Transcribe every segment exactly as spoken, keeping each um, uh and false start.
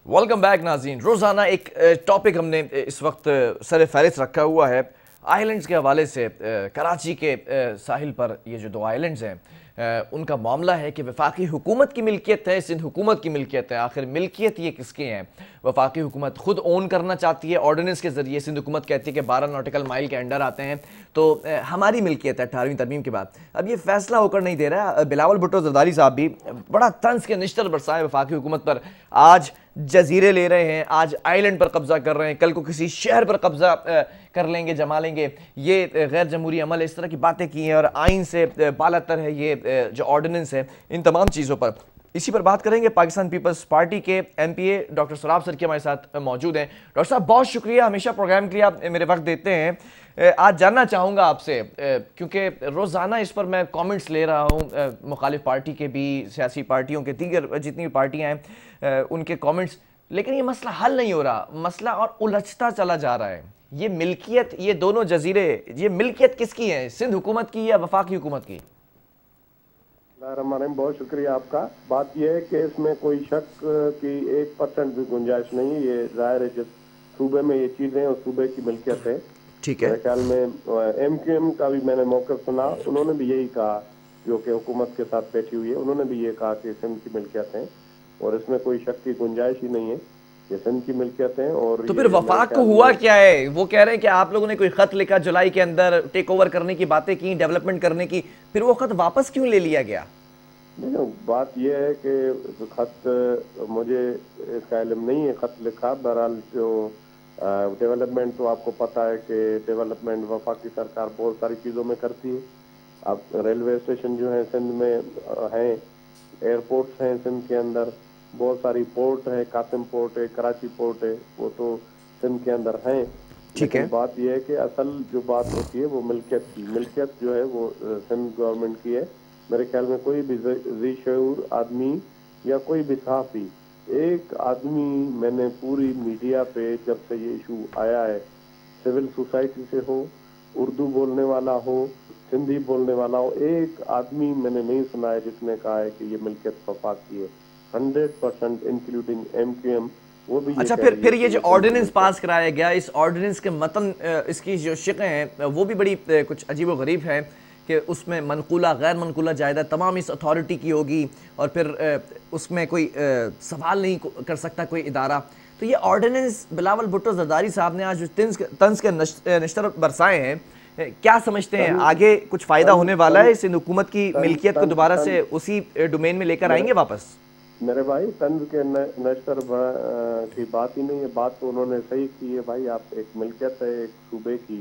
Welcome back नाज़रीन। रोज़ाना एक टॉपिक हमने इस वक्त सर फहरिस्त रखा हुआ है आइलैंड्स के हवाले से। कराची के साहिल पर ये जो दो आइलैंड्स हैं उनका मामला है कि वफाकी हुकूमत की मिल्कियत है, सिंध हुकूमत की मिल्कियत है। आखिर मिल्कियत ये किसके हैं? वफाकी हुकूमत खुद ओन करना चाहती है ऑर्डिनेंस के ज़रिए। सिंध हुकूमत कहती है कि बारह नॉटिकल माइल के अंडर आते हैं तो हमारी मिल्कियत है अठारहवीं तरमीम के बाद। अब ये फैसला होकर नहीं दे रहा। बिलावल भुट्टो ज़रदारी साहब भी बड़ा तंज के निश्तर बरसाए वफाकी हुकूमत पर। आज जजीरे ले रहे हैं, आज आइलैंड पर कब्जा कर रहे हैं, कल को किसी शहर पर कब्जा कर लेंगे, जमा लेंगे, ये गैर जमहूरी अमल है, इस तरह की बातें की हैं और आइन से बालातर है ये जो ऑर्डिनेंस है। इन तमाम चीज़ों पर इसी पर बात करेंगे। पाकिस्तान पीपल्स पार्टी के M P A doctor Sarab sir के हमारे साथ मौजूद हैं। डॉक्टर साहब बहुत शुक्रिया, हमेशा प्रोग्राम के लिए आप मेरे वक्त देते हैं। आज जानना चाहूँगा आपसे, क्योंकि रोज़ाना इस पर मैं कमेंट्स ले रहा हूँ, मुखालिफ पार्टी के भी, सियासी पार्टियों के, दीगर जितनी भी पार्टियाँ हैं उनके कमेंट्स, लेकिन ये मसला हल नहीं हो रहा, मसला और उलझता चला जा रहा है। ये मिल्कियत, ये दोनों जजीरे, ये मिल्कियत किसकी है, सिंध हुकूमत की या वफाकी हुकूमत की? बहुत शुक्रिया आपका। बात यह है कि इसमें कोई शक की एक परसेंट भी गुंजाइश नहीं है। ये जाहिर है जिस सूबे में ये चीजें उस सूबे की मिल्कियत है। ठीक है। मेरे ख्याल में एम क्यू एम का भी मैंने मौक़िफ़ सुना, उन्होंने भी यही कहा, जो कि हुकूमत के साथ बैठी हुई है, उन्होंने भी ये कहा कि सिंध की मिल्कियत है और इसमें कोई शक की गुंजाइश ही नहीं है, ये सिंध की मिल्कियत है। और तो फिर वफाक को हुआ क्या है? वो कह रहे हैं कि आप लोगों ने कोई खत लिखा जुलाई के अंदर, टेक ओवर करने की बातें की, डेवलपमेंट करने की, फिर वो खत वापस क्यों ले लिया गया? नहीं, बात यह है कि खत मुझे इसका इल्म नहीं है, खत लिखा। बहरहाल जो डेवलपमेंट तो आपको पता है कि डेवलपमेंट वफाकी सरकार बहुत सारी चीज़ों में करती है। अब रेलवे स्टेशन जो है सिंध में हैं, एयरपोर्ट्स हैं सिंध के अंदर, बहुत सारी पोर्ट है, कासिम पोर्ट है, कराची पोर्ट है, वो तो सिंध के अंदर हैं। ठीक है। बात यह है कि असल जो बात होती है वो मिल्कियत की, मिल्कियत जो है वो सिंध गवर्नमेंट की है। मेरे ख्याल में कोई भी ज़ी शऊर आदमी या कोई भी सहाफ़ी, एक आदमी, मैंने पूरी मीडिया पे जब से ये इशू आया है, सिविल सोसाइटी से हो, उर्दू बोलने वाला हो, सिंधी बोलने वाला हो, एक आदमी मैंने नहीं सुना है जिसने कहा है कि ये मिल्कियत वफाक की है। Hundred percent including M Q M वो भी। अच्छा, फिर फिर ये जो ऑर्डिनेंस पास कराया गया, इस ऑर्डिनेंस के मतन, इसकी जो शिक़ें हैं वो भी बड़ी कुछ अजीब व गरीब हैं कि उसमें मनकूला गैर मनकूला जायदाद तमाम इस अथॉरिटी की होगी और फिर उसमें कोई सवाल नहीं कर सकता कोई इदारा। तो ये ऑर्डिनेंस बिलावल भुट्टो ज़रदारी साहब ने आज तंज तंज के निश्तर बरसाए हैं, क्या समझते हैं आगे कुछ फ़ायदा होने वाला है? सिंध हुकूमत की मिल्कियत को दोबारा से उसी डोमेन में लेकर आएंगे वापस? मेरे भाई, तंज के नश्तर की बात ही नहीं है। बात तो उन्होंने सही की है भाई। आप एक मिल्कियत है एक सूबे की,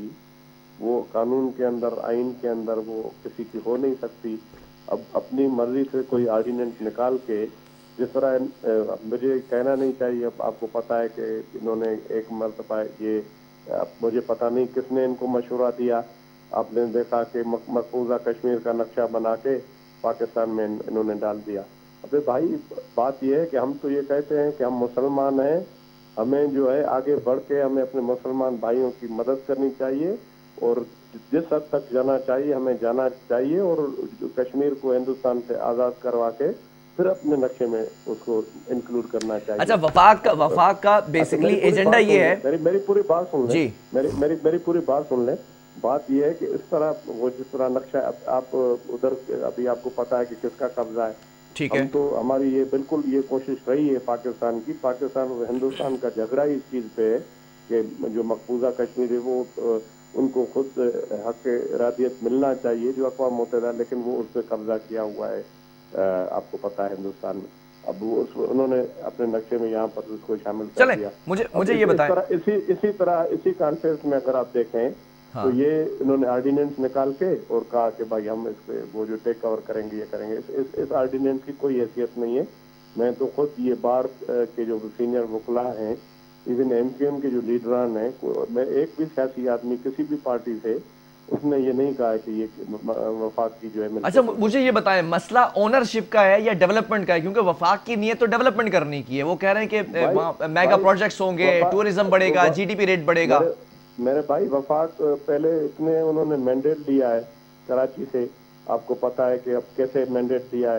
वो कानून के अंदर, आइन के अंदर वो किसी की हो नहीं सकती। अब अपनी मर्जी से कोई ऑर्डिनेंस निकाल के, जिस तरह मुझे कहना नहीं चाहिए, अब आपको पता है कि इन्होंने एक मरतबा ये, मुझे पता नहीं किसने इनको मशवरा दिया, आपने देखा कि मकबूजा कश्मीर का नक्शा बना के पाकिस्तान में इन्होंने डाल दिया। अबे भाई, बात यह है कि हम तो ये कहते हैं कि हम मुसलमान हैं, हमें जो है आगे बढ़ के हमें अपने मुसलमान भाइयों की मदद करनी चाहिए और जिस हद तक जाना चाहिए हमें जाना चाहिए, और कश्मीर को हिंदुस्तान से आज़ाद करवा के फिर अपने नक्शे में उसको इंक्लूड करना चाहिए। अच्छा, वफाक का वफाक का बेसिकली एजेंडा ये है। मेरी मेरी पूरी बात सुन ले, जी, मेरी मेरी मेरी पूरी बात सुन ले। बात ये है कि इस तरह वो जिस तरह नक्शा आप उधर, अभी आपको पता है कि किसका कब्जा है। ठीक है। तो हमारी ये बिल्कुल ये कोशिश रही है पाकिस्तान की, पाकिस्तान और हिंदुस्तान का झगड़ा इस चीज़ पे है कि जो मकबूजा कश्मीर है वो उनको खुद हक इरादियत मिलना चाहिए जो अक़वाम मुत्तहिदा, लेकिन वो उस पर कब्जा किया हुआ है, आपको पता है हिंदुस्तान में। अब वो उस उन्होंने अपने नक्शे में यहाँ पर उसको शामिल कर दिया। मुझे मुझे ये बताएं, इसी इसी तरह इसी कॉन्फ्रेंस में अगर आप देखें, हाँ, तो ये इन्होंने ऑर्डिनेंस निकाल के और कहा कि भाई हम इस पे वो जो टेक कवर करेंगे ये करेंगे। इस इस, इस ऑर्डिनेंस की कोई हैसियत नहीं है। मैं तो खुद ये बार के जो सीनियर वकला हैं, इवन एम क्यू एम के जो लीडरान हैं, मैं एक भी सियासी आदमी किसी भी पार्टी से उसने ये नहीं कहा कि ये वफाक की जो है। अच्छा, मुझे ये बताएं, मसला ओनरशिप का है या डेवलपमेंट का है? क्योंकि वफाक की नीयत तो डेवलपमेंट करने की है। वो कह रहे हैं कि मेगा प्रोजेक्ट्स होंगे, टूरिज्म बढ़ेगा, जीडीपी रेट बढ़ेगा। मेरे भाई, वफाक पहले इतने उन्होंने मैंडेट दिया है कराची से, आपको पता है कि अब कैसे मैंडेट दिया है।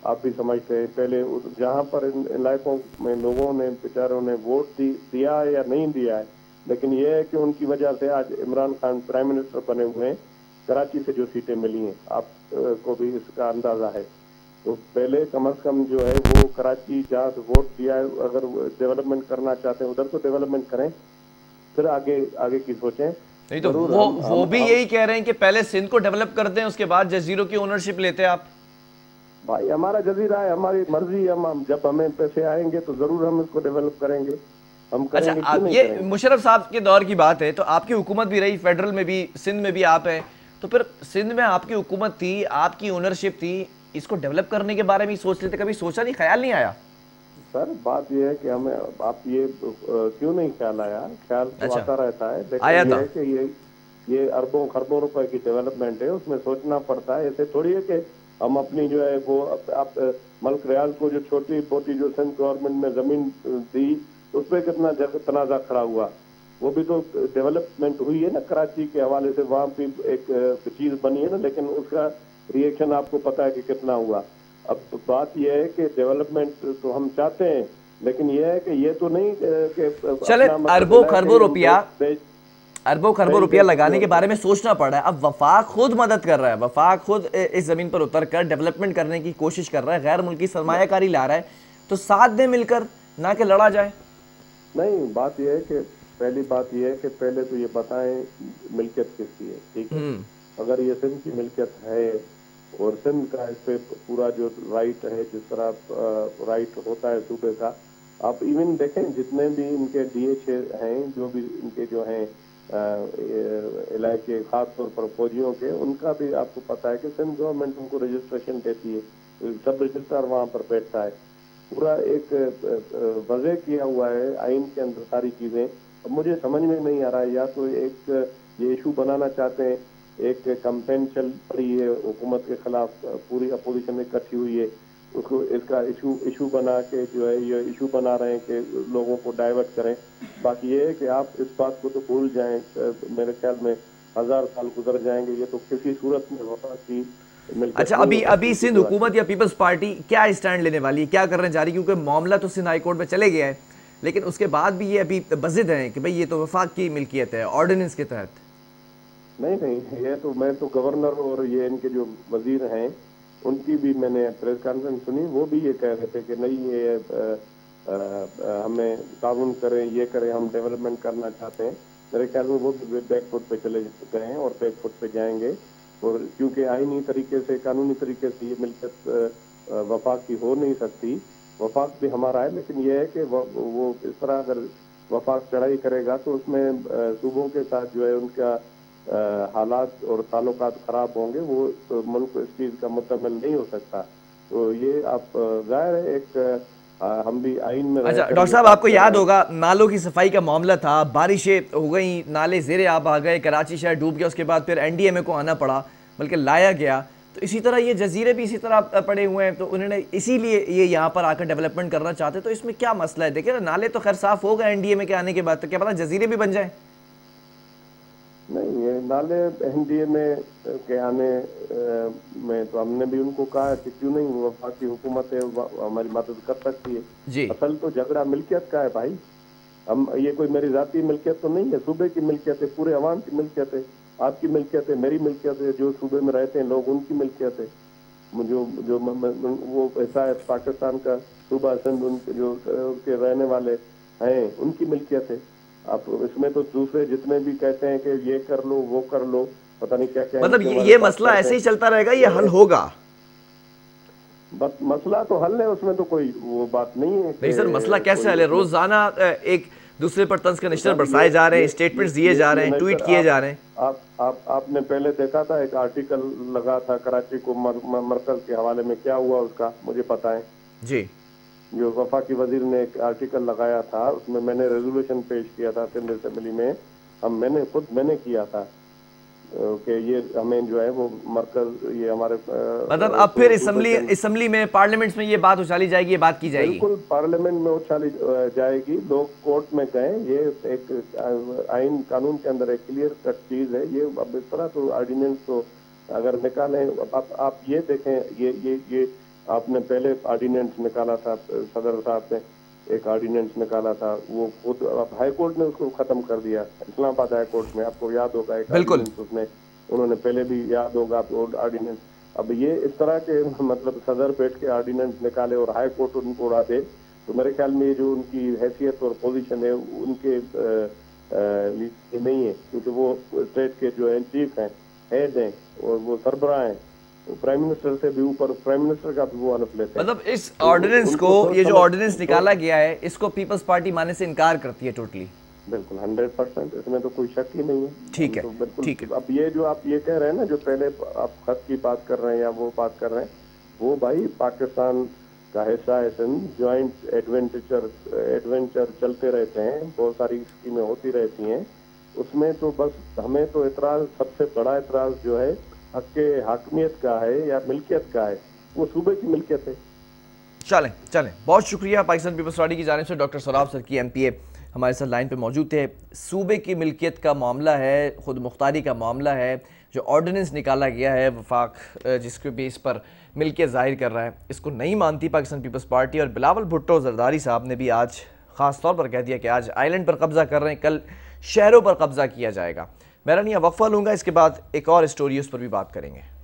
आप भी समझते हैं, पहले जहाँ पर इन इलाकों में लोगों ने बेचारों ने वोट दी, दिया है या नहीं दिया है, लेकिन ये है कि उनकी वजह से आज इमरान खान प्राइम मिनिस्टर बने हुए हैं। कराची से जो सीटें मिली हैं आप को भी इसका अंदाजा है। तो पहले कम अज कम जो है वो कराची जहाँ से वोट दिया है, अगर डेवलपमेंट करना चाहते हैं उधर तो डेवलपमेंट करें, फिर आगे आगे की सोचें। नहीं तो वो हम, वो हम, भी हम, यही कह रहे हैं कि पहले सिंध को डेवलप कर दें, उसके बाद जजीरों की ओनरशिप लेते हैं आप। भाई हमारा जजीरा है, हमारी मर्जी, हम जब हमें पैसे आएंगे तो जरूर हम इसको डेवलप करेंगे, हम करेंगे। अच्छा, आप ये मुशर्रफ साहब के दौर की बात है, तो आपकी हुकूमत भी रही, फेडरल में भी, सिंध में भी आप हैं, तो फिर सिंध में आपकी हुकूमत थी, आपकी ओनरशिप थी, इसको डेवलप करने के बारे में सोच लेते, कभी सोचा नहीं, ख्याल नहीं आया? सर बात ये है कि हमें, आप ये क्यों नहीं ख्याल आया, ख्याल तो आता रहता है, लेकिन आया ये है कि ये ये अरबों खरबों रुपए की डेवलपमेंट है, उसमें सोचना पड़ता है। ऐसे थोड़ी है कि हम अपनी जो है वो आप मल्क रियाज को जो छोटी मोटी जो सिंध गवर्नमेंट में जमीन दी, उस पर कितना तनाजा खड़ा हुआ, वो भी तो डेवलपमेंट हुई है ना कराची के हवाले से, वहाँ भी एक चीज बनी है ना, लेकिन उसका रिएक्शन आपको पता है कि कितना हुआ। अब बात यह है कि डेवलपमेंट तो हम चाहते हैं, लेकिन यह है कि ये तो नहीं कि चले अरबों खरबों रुपया अरबों खरबों रुपया लगाने के बारे में सोचना पड़ा है। अब वफाक खुद मदद कर रहा है, वफाक खुद इस जमीन पर उतर कर डेवलपमेंट करने की कोशिश कर रहा है, गैर मुल्की सरमायाकारी ला रहा है, तो साथ दे मिलकर, ना कि लड़ा जाए। नहीं, बात यह है कि पहली बात यह है कि पहले तो ये बताएं मिल्कियत किसकी है, ठीक है? अगर ये सिंध की मिल्कियत है और सिंध का इस पे पूरा जो राइट है, जिस तरह राइट होता है सूबे का, आप इवन देखें जितने भी इनके डीएच हैं, जो भी इनके जो हैं इलाके खास तौर पर फौजियों के, उनका भी आपको पता है कि सिंध गवर्नमेंट उनको रजिस्ट्रेशन देती है, सब रजिस्ट्रार वहाँ पर बैठता है, पूरा एक वजह किया हुआ है आइन के अंदर सारी चीजें। अब मुझे समझ में नहीं आ रहा है, या तो एक ये इशू बनाना चाहते हैं, एक कैंपेन चल पड़ी है हुकूमत के खिलाफ, पूरी अपोजिशन इकट्ठी हुई है, उसको इसका इशू इशू बना के जो है ये इशू बना रहे हैं कि लोगों को डाइवर्ट करें। बाकी ये है कि आप इस बात को तो भूल जाएं, मेरे ख्याल में हजार साल गुजर जाएंगे, ये तो किसी सूरत में वफा की। अच्छा, अभी अभी सिंध हुकूमत या पीपल्स पार्टी क्या स्टैंड लेने वाली है, क्या करने जा रही है? क्योंकि मामला तो सिंध हाई कोर्ट में चले गया है, लेकिन उसके बाद भी ये अभी बजिद है कि भाई ये तो वफाक की मिल्कियत है ऑर्डिनेंस के तहत। नहीं नहीं, ये तो मैं तो गवर्नर और ये इनके जो वजीर हैं उनकी भी मैंने प्रेस कॉन्फ्रेंस सुनी, वो भी ये कह रहे थे कि नहीं ये आ, आ, आ, हमें कानून करें, ये करें, हम डेवलपमेंट करना चाहते हैं। मेरे ख्याल में वो भी बैक फुट पे चले गए हैं और बैक फुट पे जाएंगे, और क्योंकि आईनी तरीके से, कानूनी तरीके से ये मिल्कियत वफाक की हो नहीं सकती, वफाक भी हमारा है, लेकिन ये है कि वो, वो इस तरह अगर वफाक चढ़ाई करेगा तो उसमें सूबों के साथ जो है उनका आ, हालात और ताल्लुकात खराब होंगे, वो तो मुल्क इस चीज का मुतमिल नहीं हो सकता। तो ये आप जाहिर है एक आ, हम भी आइन में। अच्छा डॉक्टर साहब, आपको याद होगा नालों की सफाई का मामला था, बारिशें हो गई, नाले ज़ेरे आब आ गए, कराची शहर डूब गया, उसके बाद फिर एनडीएमए को आना पड़ा, बल्कि लाया गया। तो इसी तरह ये जजीरे भी इसी तरह पड़े हुए हैं, तो उन्होंने इसीलिए ये यहाँ पर आकर डेवलपमेंट करना चाहते। तो इसमें क्या मसला है? देखिए ना, नाले तो खैर साफ हो गए एनडीएमए के आने के बाद, तो क्या पता जजीरे भी बन जाए। नहीं, ये नाले एनडीएमए के आने में तो हमने भी उनको कहा कि क्यों नहीं, वफाकी हुकूमत है, हमारी मदद कर सकती है जी। असल तो झगड़ा मिल्कियत का है भाई, हम ये कोई मेरी जाती मिल्कियत तो नहीं है, सूबे की मिल्कियत है, पूरे अवाम की मिल्कियत है, आपकी मिल्कियत है, मेरी मिल्कियत है, जो सूबे में रहते हैं लोग उनकी मिल्कियत है, जो जो वो ऐसा है पाकिस्तान का सूबा सिंध, उनके जो के रहने वाले हैं उनकी मिल्कियत है। आप इसमें तो दूसरे जितने भी कहते हैं कि ये कर लो वो कर लो, पता नहीं क्या क्या, मतलब ये, ये मसला ऐसे ही चलता रहेगा, ये हल होगा? बस मसला तो हल है, उसमें तो कोई वो बात नहीं है। नहीं सर, मसला कैसे हल है? रोजाना एक दूसरे पर तंज के निश्चर बरसाए जा रहे हैं, स्टेटमेंट्स दिए जा रहे हैं, ट्वीट किए जा रहे हैं। आप आप आपने पहले देखा था एक आर्टिकल लगा था कराची को मरकज के हवाले में, क्या हुआ उसका मुझे पता है जी। जो वफाकी वजीर ने एक आर्टिकल लगाया था, उसमें मैंने रेजोल्यूशन पेश किया था सिंध असेंबली में, हम मैंने खुद मैंने किया था कि ये हमें जो है वो मरकज, ये हमारे मतलब अब फिर असेंबली असेंबली में, पार्लियामेंट में ये बात उछाली जाएगी, ये बात की जाएगी, बिल्कुल पार्लियामेंट में उछाली जाएगी, लोग कोर्ट में गए, ये एक आइन कानून के अंदर एक क्लियर कट चीज है। ये अब इस तरह तो ऑर्डिनेंस तो अगर निकालें, आप, आप ये देखें, ये ये ये آپ نے پہلے آرڈیننس نکالا تھا، صدر صاحب نے ایک آرڈیننس نکالا تھا، وہ خود اب ہائی کورٹ نے اس کو ختم کر دیا، اسلام آباد ہائی کورٹ میں، آپ کو یاد ہوگا ایک بالکل آرڈیننس اس نے، انہوں نے پہلے بھی یاد ہوگا آپ کو آرڈیننس. اب یہ اس طرح کے مطلب صدر بیٹھ کے آرڈیننس نکالے اور ہائی کورٹ ان کو اڑا دے، تو میرے خیال میں یہ جو ان کی حیثیت اور پوزیشن ہے ان کے لیے نہیں ہے، کیونکہ وہ اسٹیٹ کے جو ہیں چیف ہیں، ہیڈ ہیں، اور وہ سربراہ ہیں، پرائم منسٹر سے بھی اوپر، پرائم منسٹر کا بھی وہ حلف لیتے ہیں. مطلب اس آرڈیننس کو، یہ جو آرڈیننس نکالا گیا ہے اس کو پیپلز پارٹی ماننے سے انکار کرتی ہے ٹوٹلی. بالکل ہنڈریڈ پرسینٹ، اس میں تو کوئی شک ہی نہیں ہے. ٹھیک ہے تو بالکل. ٹھیک ہے. اب یہ جو آپ یہ کہہ رہے ہیں نا، جو پہلے آپ خط کی بات کر رہے ہیں یا وہ بات کر رہے ہیں، وہ بھائی پاکستان کا حصہ ہے سندھ، جوائنٹ ایڈوینچر ایڈوینچر چلتے رہتے ہیں، بہت ساری اسکیمیں ہوتی رہتی ہیں، اس میں تو بس ہمیں تو اعتراض، سب سے بڑا اعتراض جو ہے حق کے حاکمیت کا ہے یا ملکیت کا ہے، وہ صوبے کی ملکیت ہے. چلیں چلیں بہت شکریہ. پاکستان پیپلز پارٹی کی جانب سے ڈاکٹر سوراب سرکی ایم پی اے ہمارے ساتھ لائن پہ موجود تھے. صوبے کی ملکیت کا معاملہ ہے، خود مختاری کا معاملہ ہے، جو آرڈیننس نکالا گیا ہے وفاق جس کے بیس پر ملکیت ظاہر کر رہا ہے، اس کو نہیں مانتی پاکستان پیپلز پارٹی. اور بلاول بھٹو زرداری صاحب نے بھی آج خاص طور پر کہہ دیا کہ آج آئی لینڈ پر قبضہ کر رہے ہیں، کل شہروں پر قبضہ کیا جائے گا. میں رانیہ وقفہ لوں گا، اس کے بعد ایک اور اسٹوری اس پر بھی بات کریں گے.